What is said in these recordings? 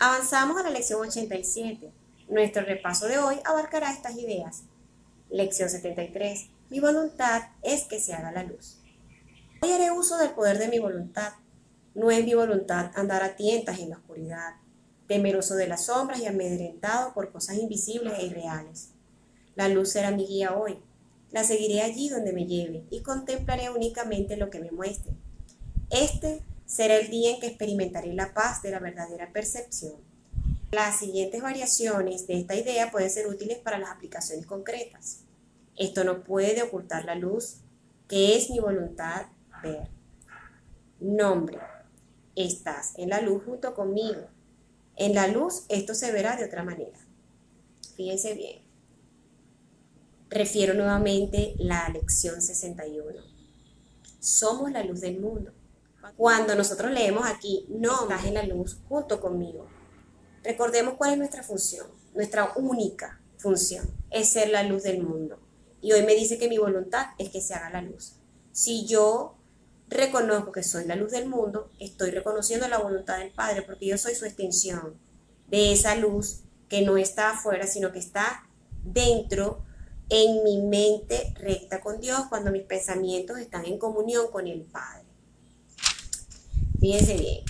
Avanzamos a la lección 87. Nuestro repaso de hoy abarcará estas ideas. Lección 73. Mi voluntad es que se haga la luz. Hoy haré uso del poder de mi voluntad. No es mi voluntad andar a tientas en la oscuridad, temeroso de las sombras y amedrentado por cosas invisibles e irreales. La luz será mi guía hoy. La seguiré allí donde me lleve y contemplaré únicamente lo que me muestre. Este será el día en que experimentaré la paz de la verdadera percepción. Las siguientes variaciones de esta idea pueden ser útiles para las aplicaciones concretas. Esto no puede ocultar la luz, que es mi voluntad ver. Nombre. Estás en la luz junto conmigo. En la luz esto se verá de otra manera. Fíjense bien. Refiero nuevamente la lección 61. Somos la luz del mundo. Cuando nosotros leemos aquí, no, estás en la luz junto conmigo. Recordemos cuál es nuestra función. Nuestra única función es ser la luz del mundo. Y hoy me dice que mi voluntad es que se haga la luz. Si yo reconozco que soy la luz del mundo, estoy reconociendo la voluntad del Padre, porque yo soy su extensión de esa luz que no está afuera, sino que está dentro, en mi mente recta con Dios, cuando mis pensamientos están en comunión con el Padre. Fíjense bien.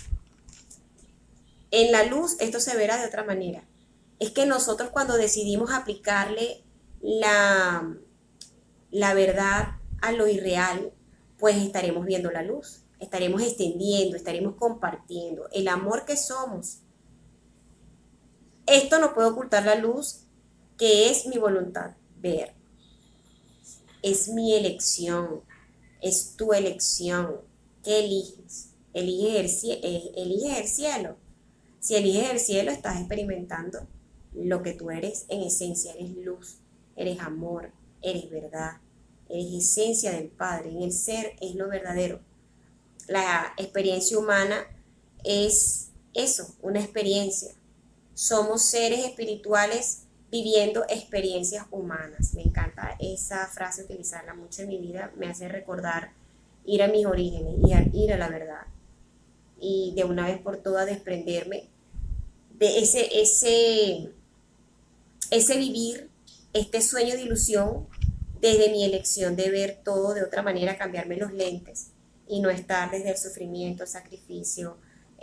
En la luz esto se verá de otra manera. Es que nosotros cuando decidimos aplicarle la verdad a lo irreal, pues estaremos viendo la luz, estaremos extendiendo, estaremos compartiendo el amor que somos. Esto no puede ocultar la luz, que es mi voluntad ver. Es mi elección, es tu elección. ¿Qué eliges? Eliges el cielo. Si eliges el cielo, estás experimentando lo que tú eres en esencia. Eres luz, eres amor, eres verdad, eres esencia del Padre. En el ser es lo verdadero. La experiencia humana es eso, una experiencia. Somos seres espirituales viviendo experiencias humanas. Me encanta esa frase, utilizarla mucho en mi vida. Me hace recordar ir a mis orígenes, ir a la verdad. Y de una vez por todas desprenderme de ese vivir, este sueño de ilusión, desde mi elección de ver todo de otra manera, cambiarme los lentes y no estar desde el sufrimiento, el sacrificio,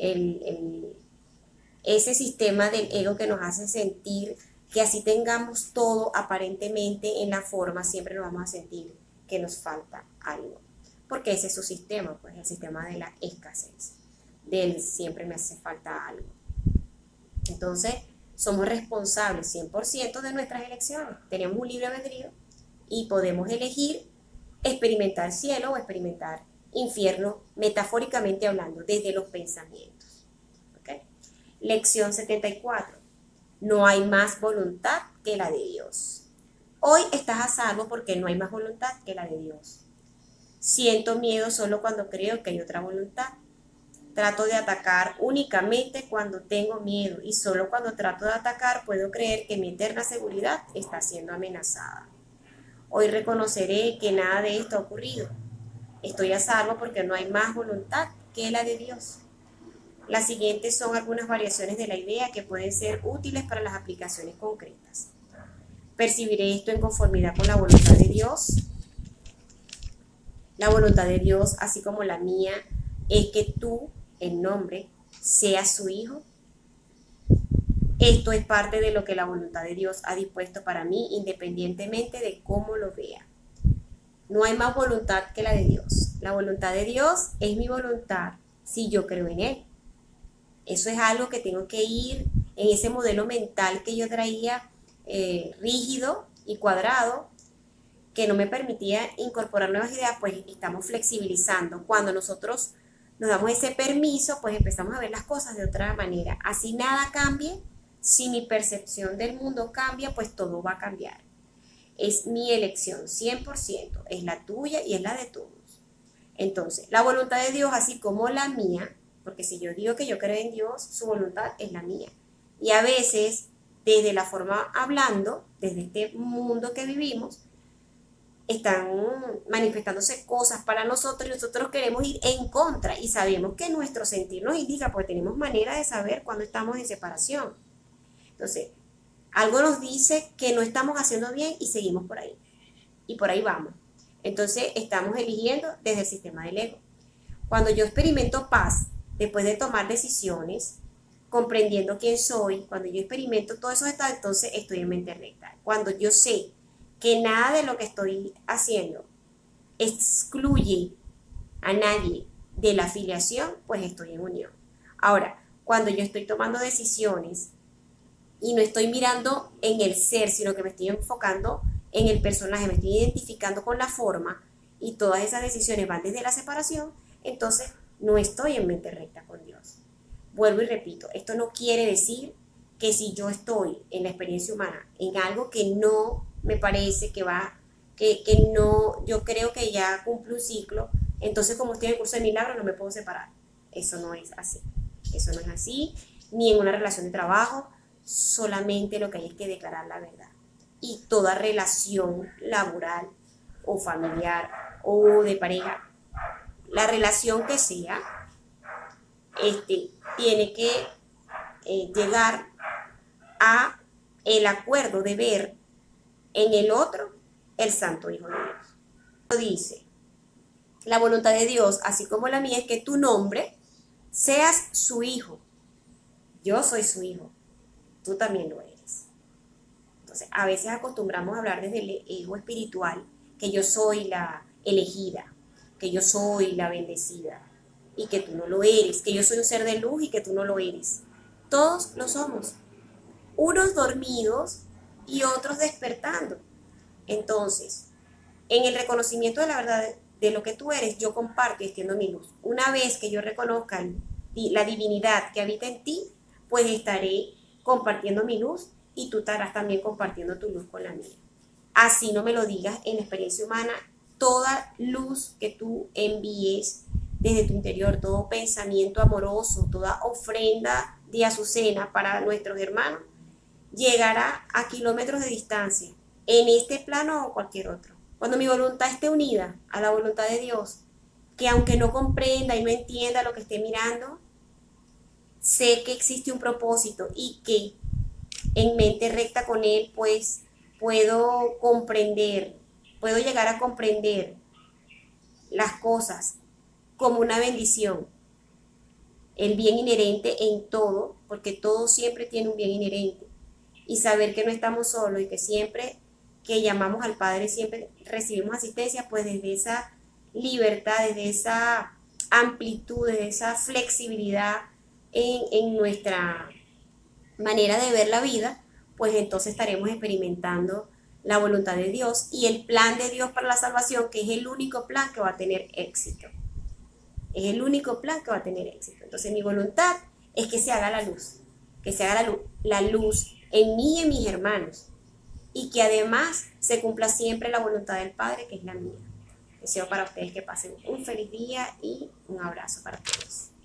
ese sistema del ego que nos hace sentir que así tengamos todo aparentemente en la forma, siempre nos vamos a sentir que nos falta algo, porque ese es su sistema, pues el sistema de la escasez, del siempre me hace falta algo. Entonces, somos responsables 100% de nuestras elecciones. Tenemos un libre albedrío y podemos elegir experimentar cielo o experimentar infierno, metafóricamente hablando, desde los pensamientos. ¿Okay? Lección 74. No hay más voluntad que la de Dios. Hoy estás a salvo porque no hay más voluntad que la de Dios. Siento miedo solo cuando creo que hay otra voluntad. Trato de atacar únicamente cuando tengo miedo y solo cuando trato de atacar puedo creer que mi eterna seguridad está siendo amenazada. Hoy reconoceré que nada de esto ha ocurrido. Estoy a salvo porque no hay más voluntad que la de Dios. Las siguientes son algunas variaciones de la idea que pueden ser útiles para las aplicaciones concretas. Percibiré esto en conformidad con la voluntad de Dios. La voluntad de Dios, así como la mía, es que tú, en nombre, seas su hijo. Esto es parte de lo que la voluntad de Dios ha dispuesto para mí, independientemente de cómo lo vea. No hay más voluntad que la de Dios. La voluntad de Dios es mi voluntad si yo creo en Él. Eso es algo que tengo que ir en ese modelo mental que yo traía rígido y cuadrado, que no me permitía incorporar nuevas ideas, pues estamos flexibilizando. Cuando nosotros nos damos ese permiso, pues empezamos a ver las cosas de otra manera. Así nada cambie, si mi percepción del mundo cambia, pues todo va a cambiar. Es mi elección, 100%, es la tuya y es la de todos. Entonces, la voluntad de Dios, así como la mía, porque si yo digo que yo creo en Dios, su voluntad es la mía. Y a veces, desde la forma hablando, desde este mundo que vivimos, están manifestándose cosas para nosotros y nosotros queremos ir en contra y sabemos que nuestro sentir nos indica, porque tenemos manera de saber cuando estamos en separación. Entonces, algo nos dice que no estamos haciendo bien y seguimos por ahí. Y por ahí vamos. Entonces, estamos eligiendo desde el sistema del ego. Cuando yo experimento paz, después de tomar decisiones, comprendiendo quién soy, cuando yo experimento todos esos estados, entonces estoy en mente recta. Cuando yo sé que nada de lo que estoy haciendo excluye a nadie de la afiliación, pues estoy en unión. Ahora, cuando yo estoy tomando decisiones y no estoy mirando en el ser, sino que me estoy enfocando en el personaje, me estoy identificando con la forma y todas esas decisiones van desde la separación, entonces no estoy en mente recta con Dios. Vuelvo y repito, esto no quiere decir que si yo estoy en la experiencia humana en algo que no me parece que va, que no, yo creo que ya cumple un ciclo, entonces como estoy en el curso de milagro no me puedo separar. Eso no es así. Eso no es así, ni en una relación de trabajo, solamente lo que hay es que declarar la verdad. Y toda relación laboral o familiar o de pareja, la relación que sea, tiene que llegar a el acuerdo de ver en el otro el santo Hijo de Dios. Dice, la voluntad de Dios, así como la mía, es que tu nombre seas su hijo. Yo soy su hijo, tú también lo eres. Entonces, a veces acostumbramos a hablar desde el ego espiritual, que yo soy la elegida, que yo soy la bendecida, y que tú no lo eres, que yo soy un ser de luz y que tú no lo eres. Todos lo somos, unos dormidos y otros despertando. Entonces, en el reconocimiento de la verdad de lo que tú eres, yo comparto y extiendo mi luz. Una vez que yo reconozca la divinidad que habita en ti, pues estaré compartiendo mi luz y tú estarás también compartiendo tu luz con la mía. Así no me lo digas en la experiencia humana, toda luz que tú envíes desde tu interior, todo pensamiento amoroso, toda ofrenda de azucena para nuestros hermanos, llegará a kilómetros de distancia, en este plano o cualquier otro. Cuando mi voluntad esté unida a la voluntad de Dios, que aunque no comprenda y no entienda lo que esté mirando, sé que existe un propósito y que en mente recta con Él, pues puedo comprender, puedo llegar a comprender las cosas como una bendición, el bien inherente en todo, porque todo siempre tiene un bien inherente, y saber que no estamos solos y que siempre que llamamos al Padre siempre recibimos asistencia, pues desde esa libertad, desde esa amplitud, desde esa flexibilidad en nuestra manera de ver la vida, pues entonces estaremos experimentando la voluntad de Dios y el plan de Dios para la salvación, que es el único plan que va a tener éxito. Es el único plan que va a tener éxito. Entonces mi voluntad es que se haga la luz, que se haga la luz en mí y en mis hermanos, y que además se cumpla siempre la voluntad del Padre, que es la mía. Deseo para ustedes que pasen un feliz día y un abrazo para todos.